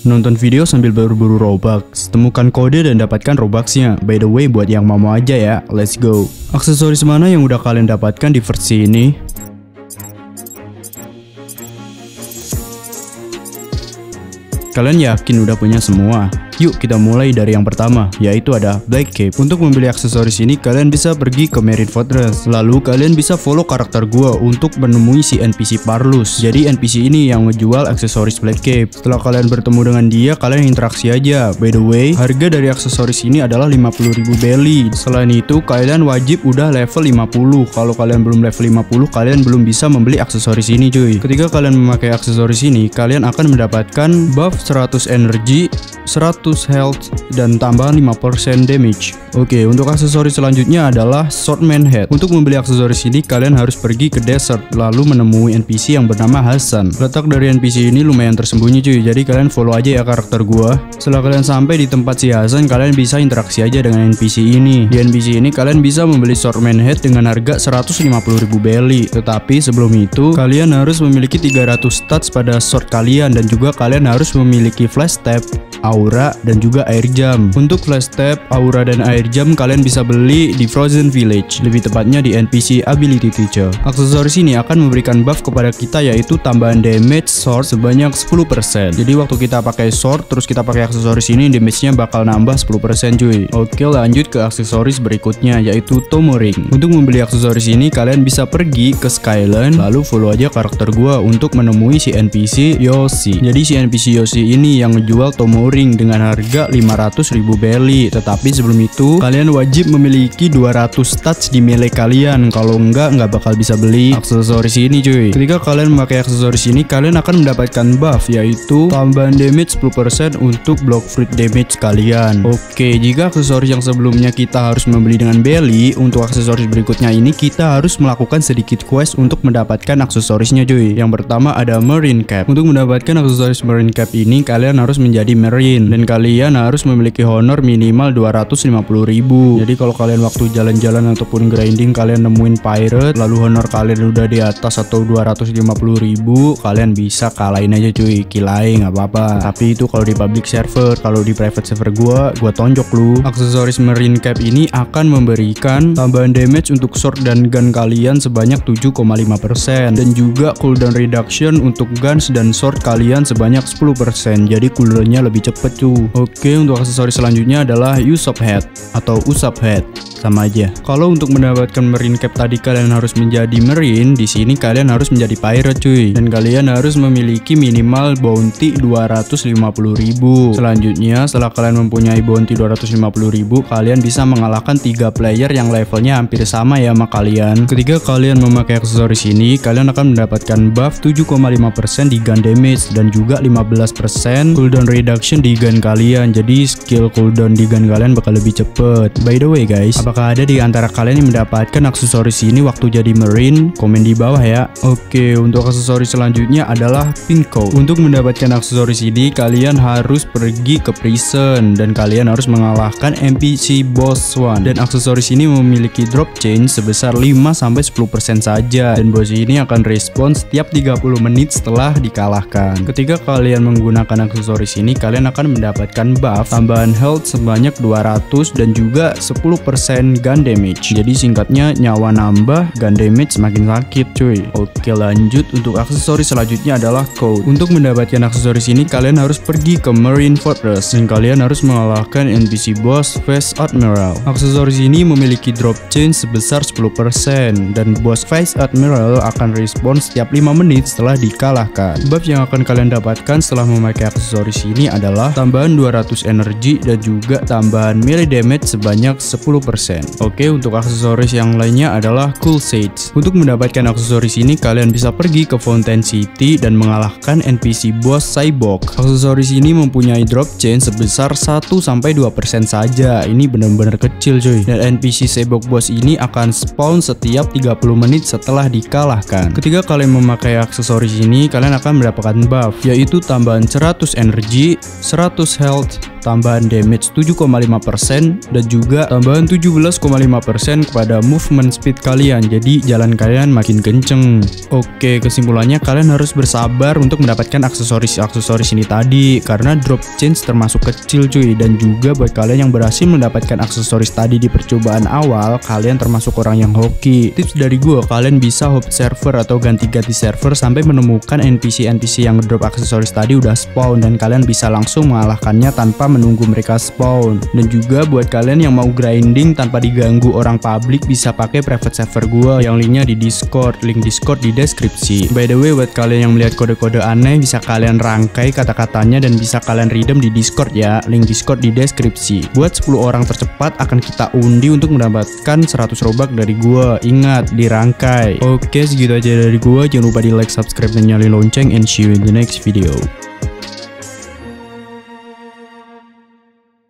Nonton video sambil berburu Robux. Temukan kode dan dapatkan Robuxnya. By the way, buat yang mau aja ya, let's go. Aksesoris mana yang udah kalian dapatkan di versi ini? Kalian yakin udah punya semua? Yuk kita mulai dari yang pertama, yaitu ada Black Cape. Untuk membeli aksesoris ini kalian bisa pergi ke Marine Fortress. Lalu kalian bisa follow karakter gua untuk menemui si NPC Parlus. Jadi NPC ini yang ngejual aksesoris Black Cape. Setelah kalian bertemu dengan dia, kalian interaksi aja. By the way, harga dari aksesoris ini adalah 50.000 belly. Selain itu kalian wajib udah level 50. Kalau kalian belum level 50, kalian belum bisa membeli aksesoris ini cuy. Ketika kalian memakai aksesoris ini, kalian akan mendapatkan buff 100 energi, 100 health, dan tambahan 5% damage. Oke, untuk aksesoris selanjutnya adalah Swordman Head. Untuk membeli aksesoris ini kalian harus pergi ke desert lalu menemui NPC yang bernama Hasan. Letak dari NPC ini lumayan tersembunyi cuy, jadi kalian follow aja ya karakter gua. Setelah kalian sampai di tempat si Hasan, kalian bisa interaksi aja dengan NPC ini. Di NPC ini kalian bisa membeli Swordman Head dengan harga 150.000 belly. Tetapi sebelum itu kalian harus memiliki 300 stats pada sword kalian, dan juga kalian harus memiliki flash tap, aura, dan juga air jam. Untuk flash tap, aura, dan air jam kalian bisa beli di Frozen Village, lebih tepatnya di NPC Ability Teacher. Aksesoris ini akan memberikan buff kepada kita, yaitu tambahan damage sword sebanyak 10%. Jadi waktu kita pakai sword terus kita pakai aksesoris ini, damage-nya bakal nambah 10% cuy. Oke, lanjut ke aksesoris berikutnya, yaitu Tomo Ring. Untuk membeli aksesoris ini kalian bisa pergi ke Skyland lalu follow aja karakter gua untuk menemui si NPC Yoshi. Jadi si NPC Yoshi ini yang ngejual Tomo Ring dengan harga 500.000 belly. Tetapi sebelum itu kalian wajib memiliki 200 stats di melee kalian. Kalau nggak bakal bisa beli aksesoris ini cuy. Ketika kalian memakai aksesoris ini kalian akan mendapatkan buff, yaitu tambahan damage 10% untuk block fruit damage kalian. Oke, jika aksesoris yang sebelumnya kita harus membeli dengan belly, untuk aksesoris berikutnya ini kita harus melakukan sedikit quest untuk mendapatkan aksesorisnya cuy. Yang pertama ada Marine Cap. Untuk mendapatkan aksesoris Marine Cap ini kalian harus menjadi Marine, dan kalian harus memiliki honor minimal 250.000. Jadi kalau kalian waktu jalan-jalan ataupun grinding kalian nemuin pirate lalu honor kalian udah di atas atau 250.000, kalian bisa kalahin aja cuy, kilain nggak apa-apa. Tapi itu kalau di public server. Kalau di private server gua tonjok lu. Aksesoris Marine Cap ini akan memberikan tambahan damage untuk sword dan gun kalian sebanyak 7,5%, dan juga cooldown reduction untuk guns dan sword kalian sebanyak 10%. Jadi cooldownnya lebih cepet cuy. Oke, untuk aksesoris selanjutnya adalah Usopp Head atau Usopp Head, sama aja. Kalau untuk mendapatkan Marine Cap tadi kalian harus menjadi Marine, di sini kalian harus menjadi pirate cuy, dan kalian harus memiliki minimal bounty 250.000. Selanjutnya setelah kalian mempunyai bounty 250.000, kalian bisa mengalahkan 3 player yang levelnya hampir sama ya sama kalian. Ketika kalian memakai aksesoris ini kalian akan mendapatkan buff 7,5% di gun damage, dan juga 15% cooldown reduction di gun kalian. Jadi skill cooldown di gun kalian bakal lebih cepet. By the way guys, apakah ada di antara kalian yang mendapatkan aksesoris ini waktu jadi Marine? Komen di bawah ya. Oke, untuk aksesoris selanjutnya adalah Pink Coat. Untuk mendapatkan aksesoris ini kalian harus pergi ke prison, dan kalian harus mengalahkan NPC boss 1. Dan aksesoris ini memiliki drop change sebesar 5-10% saja, dan boss ini akan respon setiap 30 menit setelah dikalahkan. Ketika kalian menggunakan aksesoris ini kalian akan mendapatkan buff tambahan health sebanyak 200 dan juga 10% gun damage. Jadi singkatnya nyawa nambah, gun damage semakin sakit cuy. Oke, lanjut untuk aksesoris selanjutnya adalah Coat. Untuk mendapatkan aksesoris ini kalian harus pergi ke Marine Fortress, dan kalian harus mengalahkan NPC boss Vice Admiral. Aksesoris ini memiliki drop change sebesar 10%, dan boss Vice Admiral akan respon setiap 5 menit setelah dikalahkan. Buff yang akan kalian dapatkan setelah memakai aksesoris ini adalah tambahan 200 energi dan juga tambahan melee damage sebanyak 10%. Oke, untuk aksesoris yang lainnya adalah Cool Sage. Untuk mendapatkan aksesoris ini kalian bisa pergi ke Fountain City dan mengalahkan NPC boss Cyborg. Aksesoris ini mempunyai drop change sebesar 1-2% saja. Ini benar-benar kecil cuy. Dan NPC Cyborg boss ini akan spawn setiap 30 menit setelah dikalahkan. Ketika kalian memakai aksesoris ini kalian akan mendapatkan buff, yaitu tambahan 100 energi, 100 health, tambahan damage 7,5% dan juga tambahan 17,5% kepada movement speed kalian. Jadi jalan kalian makin kenceng. Oke, kesimpulannya kalian harus bersabar untuk mendapatkan aksesoris ini tadi karena drop chance termasuk kecil cuy. Dan juga buat kalian yang berhasil mendapatkan aksesoris tadi di percobaan awal, kalian termasuk orang yang hoki. Tips dari gue, kalian bisa hop server atau ganti-ganti server sampai menemukan NPC yang drop aksesoris tadi udah spawn dan kalian bisa langsung mengalahkannya tanpa menunggu mereka spawn. Dan juga buat kalian yang mau grinding tanpa diganggu orang publik, bisa pakai private server gue yang linknya di Discord. Link Discord di deskripsi. By the way, buat kalian yang melihat kode-kode aneh, bisa kalian rangkai kata-katanya dan bisa kalian redeem di Discord ya. Link Discord di deskripsi. Buat 10 orang tercepat akan kita undi untuk mendapatkan 100 robux dari gua. Ingat, dirangkai. Oke, segitu aja dari gua. Jangan lupa di like, subscribe, dan nyalain lonceng, and see you in the next video.